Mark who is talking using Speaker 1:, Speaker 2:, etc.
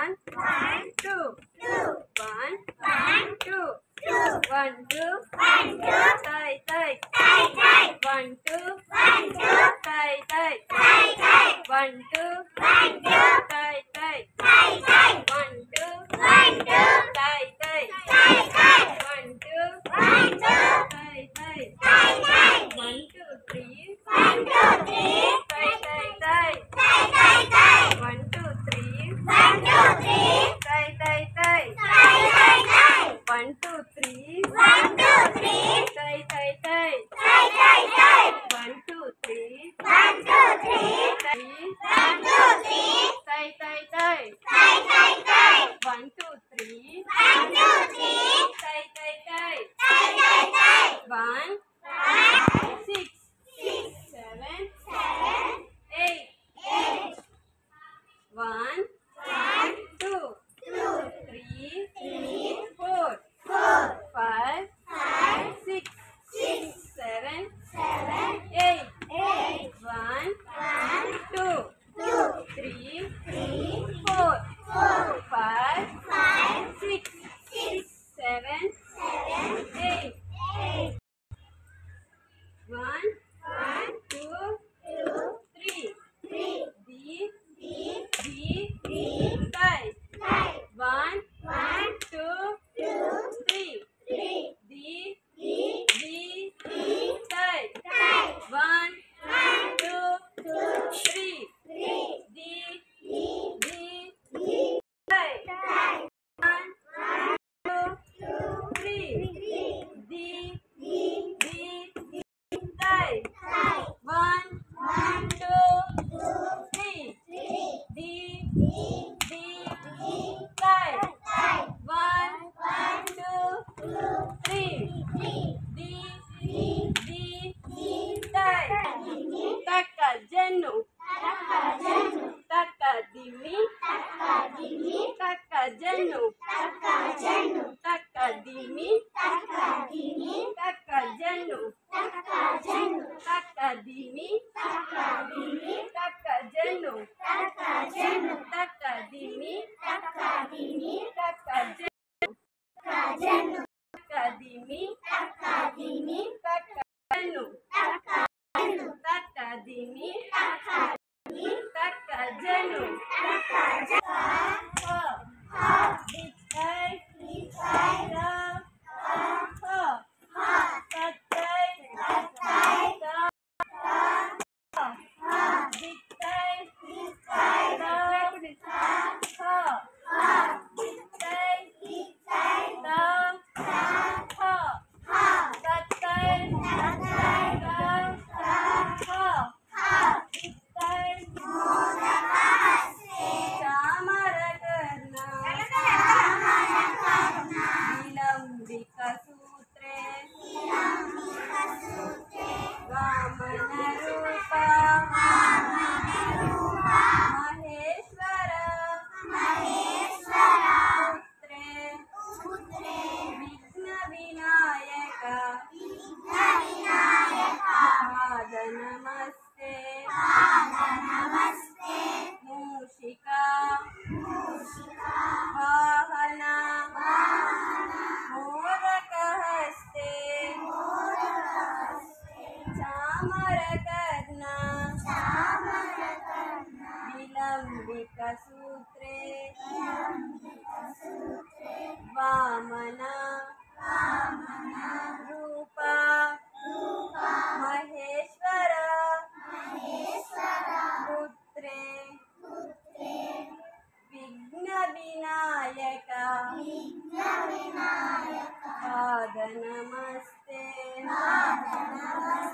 Speaker 1: One, two. 1, 2. 1, 2. Tai tai. 1, 2. Tai tai. 1, 2. Tai tai. 1, 2. Tai tai. 1, 2. Tai tai. 1, 2, 3. Tai tai tai. 1, 2, 3. Tai tai tai. 1, 2, 3. Tai tai tai. 1, 2, 3. Tai tai tai. 1, 2, 3. Tai tai tai. 1, 6, 7, 8. 1, 2, 3, 4, 5, 6, 7, 8. 1, 2, 3, 4, 5, 6, 7, 8. 1, 2, 3. Tai. 1, 2, 3. Tai. 1, 2, 3. Tai. 1, 2, 3. Tai. 1, 2, 3. Tai. 1, 2, 3. Tai. Takajenu. Takadimi. Takajenu. Takadimi. Takajenu. Takadimi. Takajenu. Takadimi. Takajenu. Takadimi. Takajenu. Takadimi. Takajenu. नमस्ते मूषिका वाहना मोरकहस्ते चामरकर्णा विलम्बिकसूत्रे वामना रूपा महेश्वर पुत्रे विघ्न विनायक पाद नमस्ते।